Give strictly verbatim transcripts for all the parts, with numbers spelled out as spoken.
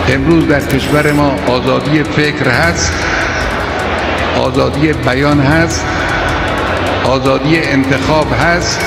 امروز در کشور ما آزادی فکر هست، آزادی بیان هست، آزادی انتخاب هست.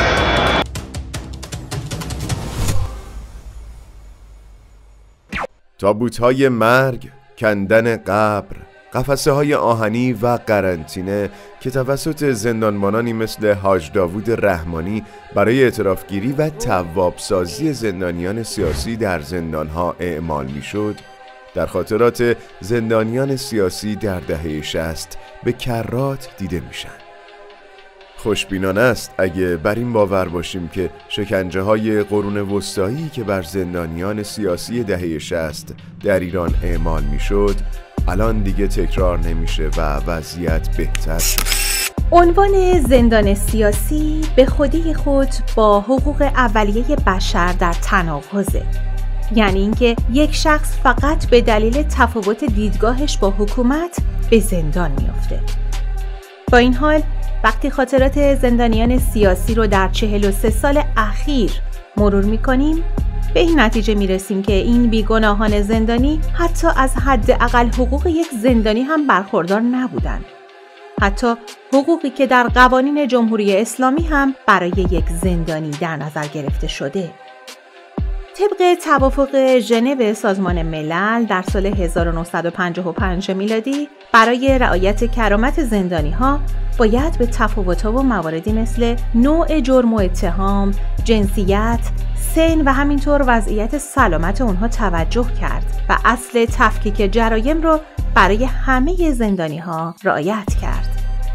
تابوت‌های مرگ، کندن قبر، قفسه های آهنی و قرنطینه که توسط زندانبانانی مثل حاج داوود رحمانی برای اعترافگیری و توابسازی زندانیان سیاسی در زندانها اعمال میشد، در خاطرات زندانیان سیاسی در دهه شصت به کرات دیده میشن. خوشبینانه است اگه بر این باور باشیم که شکنجه های قرون وسطایی که بر زندانیان سیاسی دهه شصت در ایران اعمال میشد الان دیگه تکرار نمیشه و وضعیت بهتر شد. عنوان زندان سیاسی به خودی خود با حقوق اولیه بشر در تناقضه. یعنی اینکه یک شخص فقط به دلیل تفاوت دیدگاهش با حکومت به زندان میافته. با این حال وقتی خاطرات زندانیان سیاسی رو در چهل و سه سال اخیر مرور میکنیم به این نتیجه میرسیم که این بیگناهان زندانی حتی از حداقل حقوق یک زندانی هم برخوردار نبودند. حتی حقوقی که در قوانین جمهوری اسلامی هم برای یک زندانی در نظر گرفته شده. طبق توافق ژنو سازمان ملل در سال هزار و نهصد و پنجاه و پنج میلادی برای رعایت کرامت زندانی‌ها باید به تفاوت‌ها و مواردی مثل نوع جرم و اتهام، جنسیت، سن و همینطور وضعیت سلامت اونها توجه کرد و اصل تفکیک جرایم رو برای همه زندانی‌ها رعایت کرد.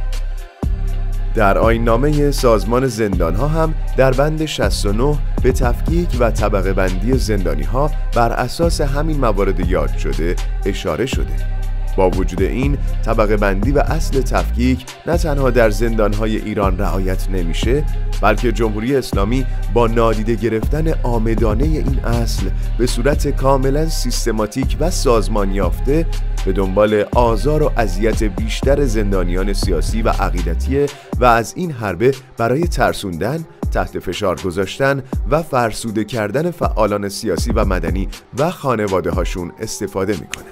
در آیین‌نامه سازمان زندان‌ها هم در بند شصت و نه به تفکیک و طبقه بندی زندانی‌ها بر اساس همین موارد یاد شده اشاره شده. با وجود این طبقه بندی و اصل تفکیک نه تنها در زندان‌های ایران رعایت نمیشه، بلکه جمهوری اسلامی با نادیده گرفتن عامدانه این اصل به صورت کاملا سیستماتیک و سازمان یافته به دنبال آزار و اذیت بیشتر زندانیان سیاسی و عقیدتی و از این حربه برای ترسوندن، تحت فشار گذاشتن و فرسوده کردن فعالان سیاسی و مدنی و خانواده هاشون استفاده میکنه.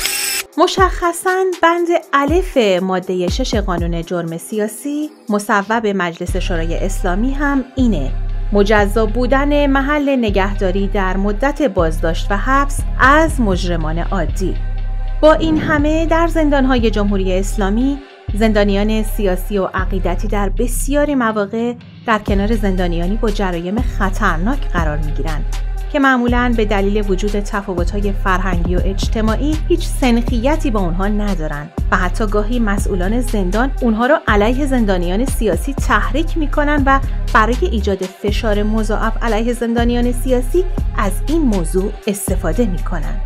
مشخصاً بند الف ماده شش قانون جرم سیاسی مصوب مجلس شورای اسلامی هم اینه: مجزا بودن محل نگهداری در مدت بازداشت و حبس از مجرمان عادی. با این همه در زندان‌های جمهوری اسلامی زندانیان سیاسی و عقیدتی در بسیاری مواقع در کنار زندانیانی با جرایم خطرناک قرار می‌گیرند که معمولاً به دلیل وجود تفاوت‌های فرهنگی و اجتماعی هیچ سنخیتی با اونها ندارن و حتی گاهی مسئولان زندان اونها را علیه زندانیان سیاسی تحریک میکنن و برای ایجاد فشار مضاعف علیه زندانیان سیاسی از این موضوع استفاده میکنن.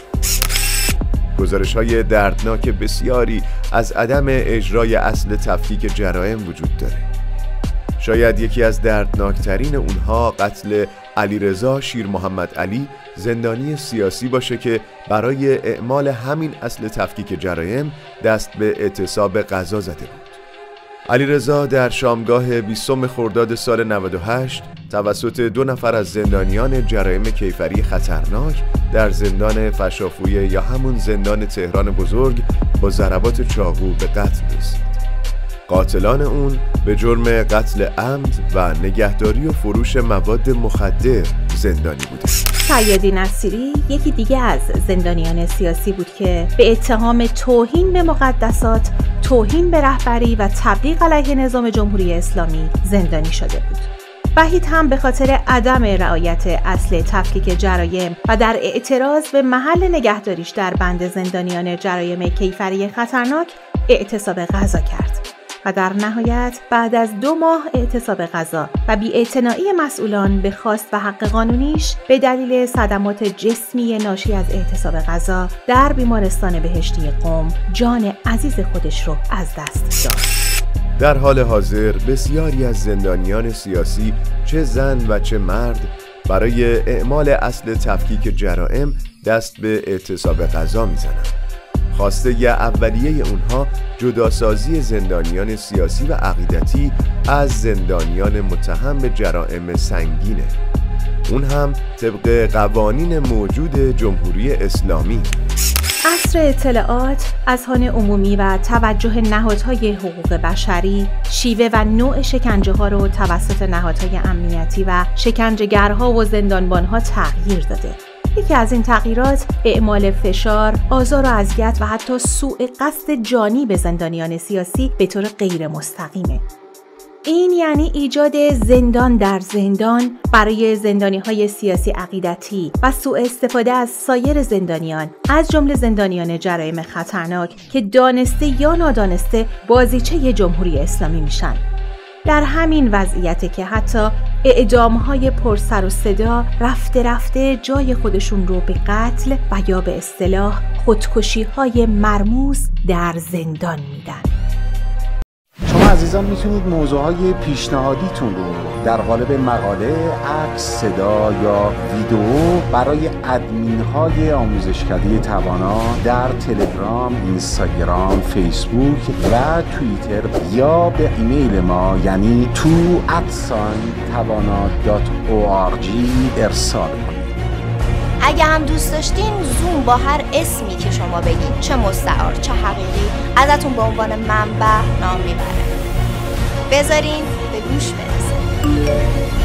گزارش‌های دردناک بسیاری از عدم اجرای اصل تفکیک جرایم وجود داره. شاید یکی از دردناکترین اونها قتل علیرضا شیر محمد علی، زندانی سیاسی باشه که برای اعمال همین اصل تفکیک جرایم دست به اعتصاب غذا زده بود. علیرضا در شامگاه بیستم خرداد سال نود و هشت توسط دو نفر از زندانیان جرایم کیفری خطرناک در زندان فشافویه یا همون زندان تهران بزرگ با ضربات چاقو به قتل رسید. قاتلان اون به جرم قتل عمد و نگهداری و فروش مواد مخدر زندانی بودند. سیادی نصیری یکی دیگه از زندانیان سیاسی بود که به اتهام توهین به مقدسات، توهین به رهبری و تبلیغ علیه نظام جمهوری اسلامی زندانی شده بود. وحید هم به خاطر عدم رعایت اصل تفکیک جرایم و در اعتراض به محل نگهداریش در بند زندانیان جرایم کیفری خطرناک اعتصاب غذا کرد و در نهایت بعد از دو ماه اعتصاب غذا و بی‌اعتنایی مسئولان به خواست و حق قانونیش به دلیل صدمات جسمی ناشی از اعتصاب غذا در بیمارستان بهشتی قم جان عزیز خودش رو از دست داد. در حال حاضر بسیاری از زندانیان سیاسی چه زن و چه مرد برای اعمال اصل تفکیک جرائم دست به اعتصاب غذا میزنند. خواسته ی اولیه اونها جداسازی زندانیان سیاسی و عقیدتی از زندانیان متهم به جرائم سنگینه. اون هم طبق قوانین موجود جمهوری اسلامی. عصر اطلاعات، اذهان عمومی و توجه نهادهای حقوق بشری، شیوه و نوع شکنجه ها رو توسط نهادهای امنیتی و شکنجهگرها و زندانبانها تغییر داده. یکی از این تغییرات اعمال فشار، آزار و اذیت و حتی سوء قصد جانی به زندانیان سیاسی به طور غیر مستقیمه. این یعنی ایجاد زندان در زندان برای زندانی‌های سیاسی عقیدتی و سوء استفاده از سایر زندانیان، از جمله زندانیان جرایم خطرناک که دانسته یا نادانسته بازیچه جمهوری اسلامی میشن. در همین وضعیته که حتی اعدام‌های پرسر و صدا رفته رفته جای خودشون رو به قتل و یا به اصطلاح خودکشی‌های مرموز در زندان میدن. شما عزیزان میتونید موضوعهای پیشنهادیتون رو در قالب مقاله، عکس، صدا یا ویدیو برای ادمین‌های آموزشکده توانا در تلگرام، اینستاگرام، فیسبوک و توییتر یا به ایمیل ما یعنی تو ات توانا دات او آر جی ارسال کنید. اگه هم دوست داشتین زوم با هر اسمی که شما بگید، چه مستعار چه حقیقی، ازتون به عنوان منبع نام میبره. بذارین به گوش برسه.